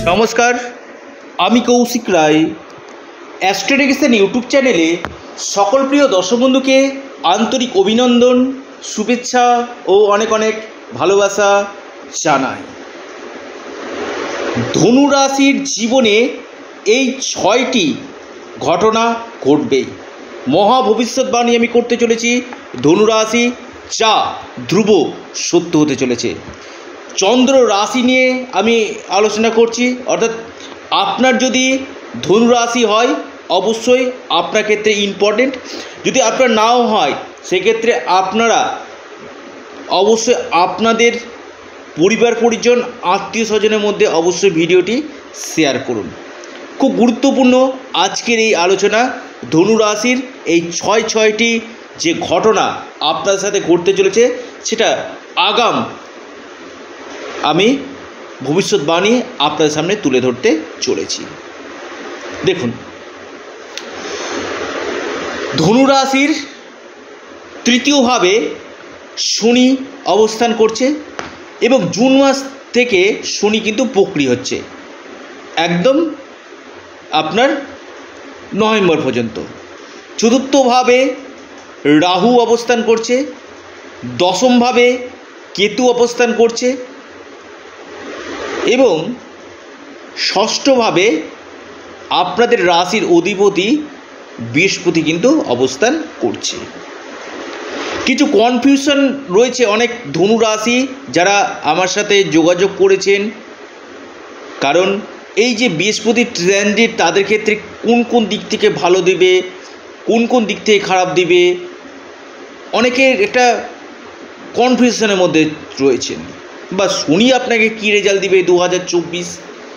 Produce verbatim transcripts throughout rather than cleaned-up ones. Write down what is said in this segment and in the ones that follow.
নমস্কার, আমি কৌশিক রায়। অ্যাস্ট্রোডিকশন ইউটিউব চ্যানেলে সকল প্রিয় দর্শক বন্ধুকে আন্তরিক অভিনন্দন, শুভেচ্ছা ও অনেক অনেক ভালোবাসা জানাই। ধনু রাশির জীবনে এই ছয়টি ঘটনা ঘটবেই। মহা ভবিষ্যৎবাণী আমি করতে চলেছি। ধনু রাশি যা ধ্রুব সত্য হতে চলেছে। চন্দ্র রাশি নিয়ে আমি আলোচনা করছি, অর্থাৎ আপনার যদি ধনু রাশি হয় অবশ্যই আপনার ক্ষেত্রে ইম্পর্টেন্ট, যদি আপনার নাও হয় সেক্ষেত্রে আপনারা অবশ্যই আপনাদের পরিবার পরিজন আত্মীয় স্বজনের মধ্যে অবশ্যই ভিডিওটি শেয়ার করুন। খুব গুরুত্বপূর্ণ আজকের এই আলোচনা। ধনু রাশির এই ছয় ছয়টি যে ঘটনা আপনার সাথে ঘটতে চলেছে সেটা আগাম আমি ভবিষ্যৎবাণী আপনাদের সামনে তুলে ধরতে চলেছি। দেখুন, ধনু রাশির তৃতীয়ভাবে শনি অবস্থান করছে এবং জুন মাস থেকে শনি কিন্তু বক্রী হচ্ছে একদম আপনার নভেম্বর পর্যন্ত। চতুর্থভাবে রাহু অবস্থান করছে, দশমভাবে কেতু অবস্থান করছে এবং ষষ্ঠভাবে আপনাদের রাশির অধিপতি বৃহস্পতি কিন্তু অবস্থান করছে। কিছু কনফিউশন রয়েছে অনেক ধনু রাশি যারা আমার সাথে যোগাযোগ করেছেন, কারণ এই যে বৃহস্পতি ট্রানজিট তাদের ক্ষেত্রে কোন কোন দিক থেকে ভালো দেবে, কোন কোন দিক থেকে খারাপ দেবে, অনেকের একটা কনফিউশনের মধ্যে রয়েছেন। বা শনি আপনাকে কী রেজাল্ট দিবে দু হাজার চব্বিশ,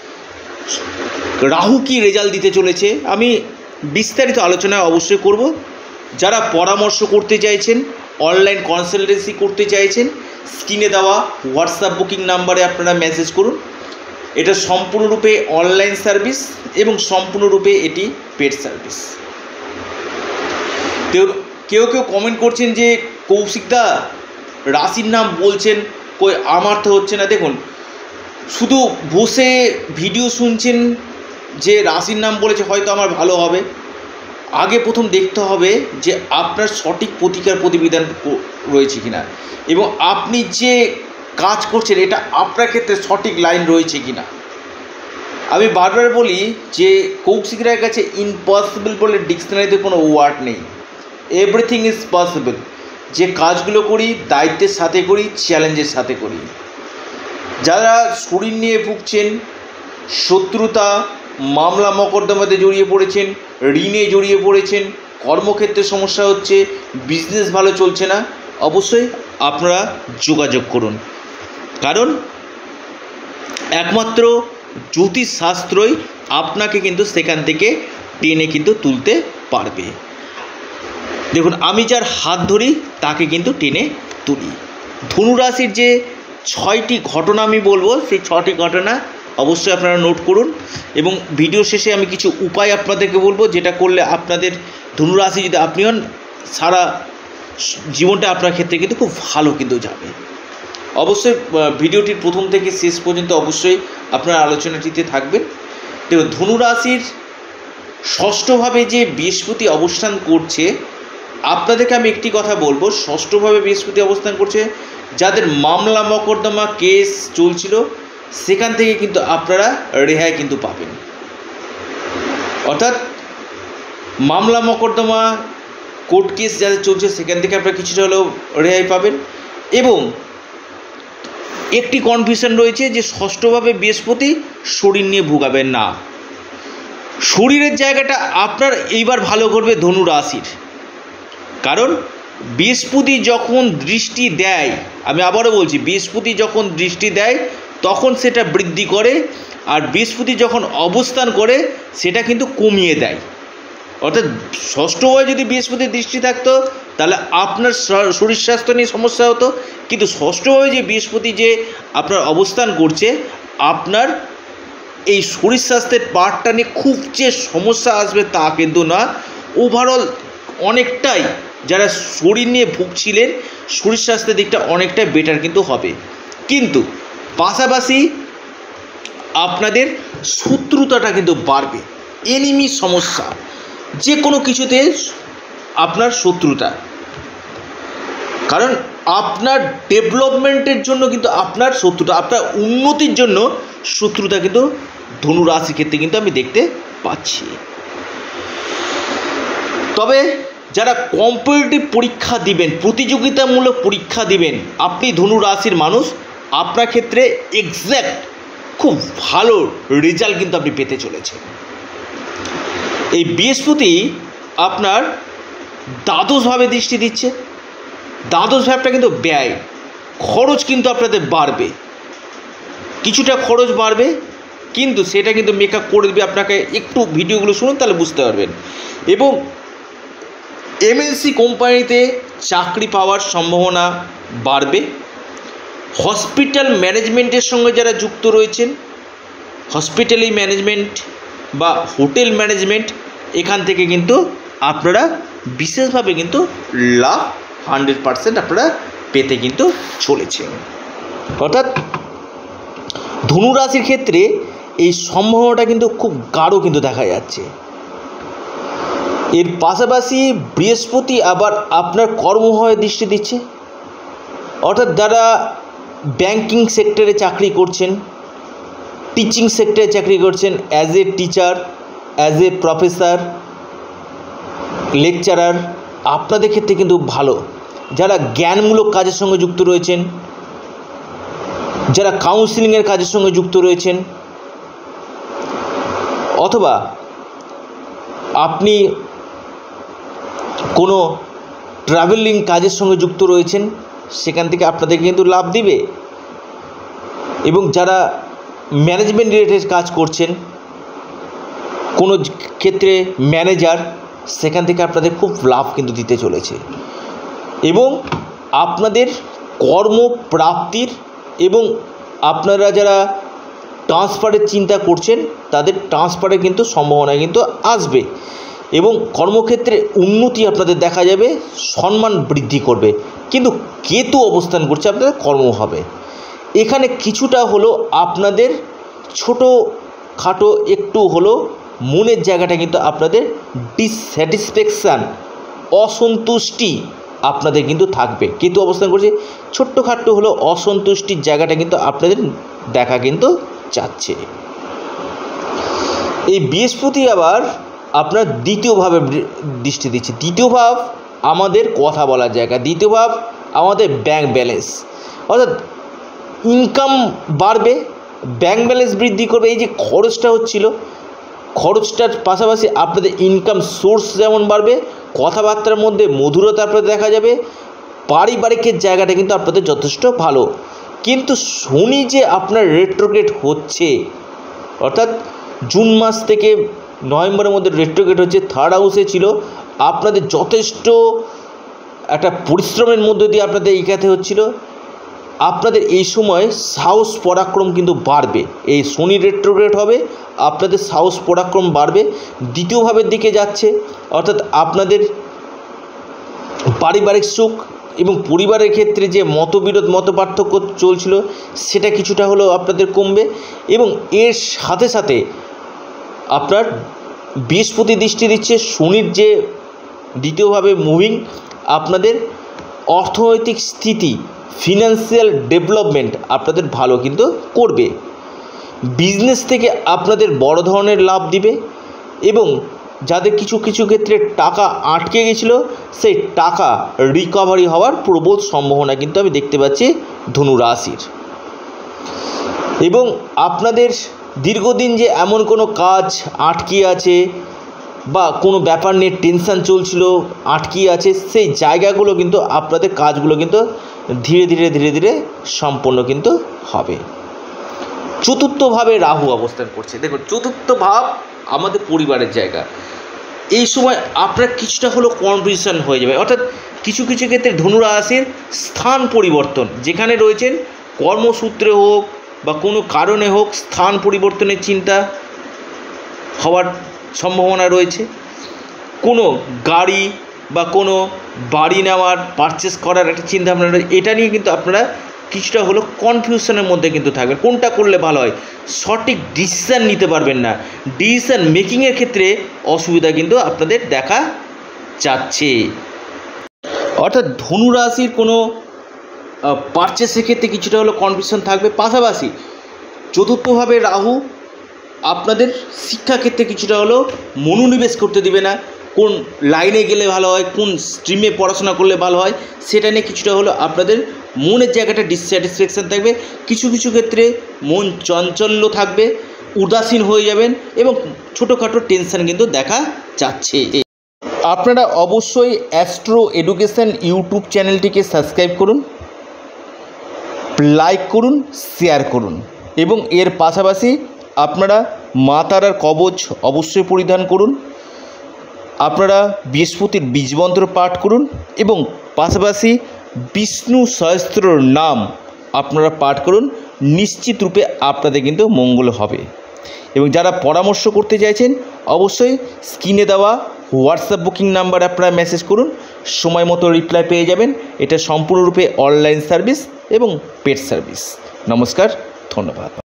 রাহু কী রেজাল্ট দিতে চলেছে, আমি বিস্তারিত আলোচনায় অবশ্যই করব। যারা পরামর্শ করতে চাইছেন, অনলাইন কনসালটেন্সি করতে চাইছেন, স্ক্রিনে দেওয়া হোয়াটসঅ্যাপ বুকিং নাম্বারে আপনারা মেসেজ করুন। এটা সম্পূর্ণরূপে অনলাইন সার্ভিস এবং সম্পূর্ণরূপে এটি পেড সার্ভিস। কেউ কেউ কেউ কমেন্ট করছেন যে কৌশিকদা রাশির নাম বলছেন, কই আমার তো হচ্ছে না। দেখুন, শুধু বসে ভিডিও শুনছেন যে রাশির নাম বলেছে হয়তো আমার ভালো হবে, আগে প্রথম দেখতে হবে যে আপনার সঠিক প্রতিকার প্রতিবিধান রয়েছে কিনা এবং আপনি যে কাজ করছেন এটা আপনার ক্ষেত্রে সঠিক লাইন রয়েছে কিনা। আমি বারবার বলি যে কৌশিক রায়ের কাছে ইম্পসিবল বলে ডিকশনারিতে কোনো ওয়ার্ড নেই। Everything is possible. যে কাজগুলো করি দায়িত্বের সাথে করি, চ্যালেঞ্জের সাথে করি। যারা শরীর নিয়ে ভুগছেন, শত্রুতা মামলা মকদ্দমাতে জড়িয়ে পড়েছেন, ঋণে জড়িয়ে পড়েছেন, কর্মক্ষেত্রে সমস্যা হচ্ছে, বিজনেস ভালো চলছে না, অবশ্যই আপনারা যোগাযোগ করুন, কারণ একমাত্র জ্যোতিষশাস্ত্রই আপনাকে কিন্তু সেখান থেকে টেনে কিন্তু তুলতে পারবে। দেখুন, আমি যার হাত ধরি তাকে কিন্তু টেনে তুলি। ধনুরাশির যে ছয়টি ঘটনা আমি বলবো, সেই ছয়টি ঘটনা অবশ্যই আপনারা নোট করুন এবং ভিডিও শেষে আমি কিছু উপায় আপনাদেরকে বলবো, যেটা করলে আপনাদের ধনুরাশি যদি আপনি হন সারা জীবনটা আপনার ক্ষেত্রে কিন্তু খুব ভালো কিন্তু যাবে। অবশ্যই ভিডিওটির প্রথম থেকে শেষ পর্যন্ত অবশ্যই আপনারা আলোচনাটিতে থাকবেন। দেখুন, ধনুরাশির ষষ্ঠভাবে যে বৃহস্পতি অবস্থান করছে, আপনাদেরকে আমি একটি কথা বলবো, ষষ্ঠভাবে বৃহস্পতি অবস্থান করছে, যাদের মামলা মকদ্দমা কেস চলছিল সেখান থেকে কিন্তু আপনারা রেহাই কিন্তু পাবেন। অর্থাৎ মামলা মকদ্দমা কোর্ট কেস যাদের চলছে সেখান থেকে আপনারা কিছুটা হলেও রেহাই পাবেন। এবং একটি কনফিউশন রয়েছে যে ষষ্ঠভাবে বৃহস্পতি শরীর নিয়ে ভোগাবেন না। শরীরের জায়গাটা আপনার এইবার ভালো করবে ধনু রাশির, কারণ বৃহস্পতি যখন দৃষ্টি দেয়, আমি আবারও বলছি, বৃহস্পতি যখন দৃষ্টি দেয় তখন সেটা বৃদ্ধি করে, আর বৃহস্পতি যখন অবস্থান করে সেটা কিন্তু কমিয়ে দেয়। অর্থাৎ ষষ্ঠভাবে যদি বৃহস্পতির দৃষ্টি থাকতো তাহলে আপনার শরীর স্বাস্থ্য নিয়ে সমস্যা হতো, কিন্তু ষষ্ঠভাবে যে বৃহস্পতি যে আপনার অবস্থান করছে, আপনার এই শরীর স্বাস্থ্যের পার্টটা নিয়ে খুব যে সমস্যা আসবে তা কিন্তু না। ওভারঅল অনেকটাই যারা শরীর নিয়ে ভুগছিলেন শরীর স্বাস্থ্যের দিকটা অনেকটাই বেটার কিন্তু হবে। কিন্তু পাশাপাশি আপনাদের শত্রুতাটা কিন্তু বাড়বে, এনিমি সমস্যা, যে কোনো কিছুতে আপনার শত্রুতা, কারণ আপনার ডেভেলপমেন্টের জন্য কিন্তু আপনার শত্রুতা, আপনার উন্নতির জন্য শত্রুতা কিন্তু ধনু রাশির ক্ষেত্রে কিন্তু আমি দেখতে পাচ্ছি। তবে যারা কম্পিটিটিভ পরীক্ষা দিবেন, প্রতিযোগিতামূলক পরীক্ষা দিবেন, আপনি ধনু রাশির মানুষ, আপনার ক্ষেত্রে এক্স্যাক্ট খুব ভালো রেজাল্ট কিন্তু আপনি পেতে চলেছেন। এই বৃহস্পতি আপনার দ্বাদশভাবে দৃষ্টি দিচ্ছে, দ্বাদশ ভাবটা কিন্তু ব্যয়, খরচ কিন্তু আপনাদের বাড়বে, কিছুটা খরচ বাড়বে, কিন্তু সেটা কিন্তু মেকআপ করে দেবে। আপনাকে একটু ভিডিওগুলো শুনুন, তাহলে বুঝতে পারবেন। এবং এমএনসি কোম্পানিতে চাকরি পাওয়ার সম্ভাবনা বাড়বে। হসপিটাল ম্যানেজমেন্টের সঙ্গে যারা যুক্ত রয়েছেন, হসপিটালি ম্যানেজমেন্ট বা হোটেল ম্যানেজমেন্ট, এখান থেকে কিন্তু আপনারা বিশেষভাবে কিন্তু লাভ হান্ড্রেড পারসেন্ট আপনারা পেতে কিন্তু চলেছেন। অর্থাৎ ধনুরাশির ক্ষেত্রে এই সম্ভাবনাটা কিন্তু খুব গাঢ় কিন্তু দেখা যাচ্ছে। এর পাশাপাশি বৃহস্পতি আবার আপনার কর্মভাবে দৃষ্টি দিচ্ছে, অর্থাৎ যারা ব্যাংকিং সেক্টরে চাকরি করছেন, টিচিং সেক্টরে চাকরি করছেন, as a teacher, as a professor, lecturer, আপনাদের ক্ষেত্রে কিন্তু ভালো। যারা জ্ঞানমূলক কাজের সঙ্গে যুক্ত রয়েছেন, যারা কাউন্সিলিংয়ের কাজের সঙ্গে যুক্ত রয়েছেন, অথবা আপনি কোনো ট্রাভেলিং কাজের সঙ্গে যুক্ত রয়েছেন, সেখান থেকে আপনাদের কিন্তু লাভ দিবে। এবং যারা ম্যানেজমেন্ট রিলেটেড কাজ করছেন, কোনো ক্ষেত্রে ম্যানেজার, সেখান থেকে আপনাদের খুব লাভ কিন্তু দিতে চলেছে। এবং আপনাদের কর্মপ্রাপ্তির এবং আপনারা যারা ট্রান্সফারের চিন্তা করছেন, তাদের ট্রান্সফারের কিন্তু সম্ভাবনা কিন্তু আসবে। এবং কর্মক্ষেত্রে উন্নতি আপনাদের দেখা যাবে, সম্মান বৃদ্ধি করবে। কিন্তু কেতু অবস্থান করছে আপনাদের কর্মভাবে, এখানে কিছুটা হলো আপনাদের ছোটো খাটো একটু হলো মনের জায়গাটা কিন্তু আপনাদের ডিসস্যাটিসফ্যাকশান, অসন্তুষ্টি আপনাদের কিন্তু থাকবে। কেতু অবস্থান করছে, ছোট্টখাট্টো হলো অসন্তুষ্টির জায়গাটা কিন্তু আপনাদের দেখা কিন্তু যাচ্ছে। এই বৃহস্পতি আবার আপনার দ্বিতীয় ভাবে দৃষ্টি দিচ্ছে। দ্বিতীয় ভাব আমাদের কথা বলার জায়গা, দ্বিতীয় ভাব আমাদের ব্যাংক ব্যালেন্স, অর্থাৎ ইনকাম বাড়বে, ব্যাংক ব্যালেন্স বৃদ্ধি করবে। এই যে খরচটা হচ্ছিল, খরচটার পাশাপাশি আপনাদের ইনকাম সোর্স যেমন বাড়বে, কথাবার্তার মধ্যে মধুরতা আপনাদের দেখা যাবে, পারিবারিকের জায়গাটা কিন্তু আপনাদের যথেষ্ট ভালো। কিন্তু শনি যে আপনার রেট্রোগ্রেড হচ্ছে, অর্থাৎ জুন মাস থেকে নভেম্বরের মধ্যে রেট্রোগ্রেড হচ্ছে, থার্ড হাউসে ছিল, আপনাদের যথেষ্ট একটা পরিশ্রমের মধ্যে দিয়ে আপনাদের এগোতে হচ্ছিল। আপনাদের এই সময় সাহস পরাক্রম কিন্তু বাড়বে। এই শনি রেট্রোগ্রেড হবে, আপনাদের সাহস পরাক্রম বাড়বে, দ্বিতীয় ভাবের দিকে যাচ্ছে, অর্থাৎ আপনাদের পারিবারিক সুখ এবং পরিবারের ক্ষেত্রে যে মতবিরোধ মতপার্থক্য চলছিল, সেটা কিছুটা হলেও আপনাদের কমবে। এবং এর সাথে সাথে আপনার বৃহস্পতি দৃষ্টি দিচ্ছে, শনির যে দ্বিতীয়ভাবে মুভিং, আপনাদের অর্থনৈতিক স্থিতি, ফিনান্সিয়াল ডেভেলপমেন্ট আপনাদের ভালো কিন্তু করবে। বিজনেস থেকে আপনাদের বড় ধরনের লাভ দিবে। এবং যাদের কিছু কিছু ক্ষেত্রে টাকা আটকে গেছিলো, সেই টাকা রিকভারি হওয়ার প্রবল সম্ভাবনা কিন্তু আমি দেখতে পাচ্ছি ধনু রাশির। এবং আপনাদের দীর্ঘদিন যে এমন কোনো কাজ আটকে আছে বা কোনো ব্যাপার নিয়ে টেনশান চলছিল, আটকে আছে, সেই জায়গাগুলো কিন্তু আপনাদের কাজগুলো কিন্তু ধীরে ধীরে ধীরে ধীরে সম্পন্ন কিন্তু হবে। চতুর্থভাবে রাহু অবস্থান করছে। দেখুন, চতুর্থ ভাব আমাদের পরিবারের জায়গা। এই সময় আপনার কিছুটা হলেও কনফিউশন হয়ে যাবে, অর্থাৎ কিছু কিছু ক্ষেত্রে ধনু রাশির স্থান পরিবর্তন, যেখানে রয়েছেন কর্মসূত্রে হোক বা কোনো কারণে হোক, স্থান পরিবর্তনের চিন্তা হওয়ার সম্ভাবনা রয়েছে। কোনো গাড়ি বা কোনো বাড়ি নেওয়ার, পারচেস করার একটা চিন্তা ভাবনা রয়েছে, এটা নিয়ে কিন্তু আপনারা কিছুটা হলো কনফিউশনের মধ্যে কিন্তু থাকবেন, কোনটা করলে ভালো হয়, সঠিক ডিসিশান নিতে পারবেন না, ডিসিশান মেকিংয়ের ক্ষেত্রে অসুবিধা কিন্তু আপনাদের দেখা যাচ্ছে। অর্থাৎ ধনুরাশির কোনো পারচেসের ক্ষেত্রে কিছুটা হলো কনফিউশন থাকবে। পাশাপাশি চতুর্থভাবে রাহু আপনাদের শিক্ষাক্ষেত্রে কিছুটা হলেও মনোনিবেশ করতে দেবে না, কোন লাইনে গেলে ভালো হয়, কোন স্ট্রিমে পড়াশোনা করলে ভালো হয়, সেটা নিয়ে কিছুটা হলো আপনাদের মনের জায়গাটা ডিসস্যাটিসফ্যাকশান থাকবে। কিছু কিছু ক্ষেত্রে মন চঞ্চল্য থাকবে, উদাসীন হয়ে যাবেন এবং ছোটোখাটো টেনশান কিন্তু দেখা যাচ্ছে। আপনারা অবশ্যই অ্যাস্ট্রো এডুকেশন ইউটিউব চ্যানেলটিকে সাবস্ক্রাইব করুন, লাইক করুন, শেয়ার করুন এবং এর পাশাপাশি আপনারা মা তারার কবচ অবশ্যই পরিধান করুন, আপনারা বৃহস্পতির বীজমন্ত্র পাঠ করুন এবং পাশাপাশি বিষ্ণু সহস্রর নাম আপনারা পাঠ করুন, নিশ্চিত রূপে আপনাদের কিন্তু মঙ্গল হবে। এবং যারা পরামর্শ করতে চাইছেন অবশ্যই স্ক্রিনে দেওয়া হোয়াটসঅ্যাপ বুকিং নাম্বার আপনারা মেসেজ করুন, সময় মতো রিপ্লাই পেয়ে যাবেন। এটা সম্পূর্ণরূপে অনলাইন সার্ভিস এবং পেড সার্ভিস। নমস্কার, ধন্যবাদ।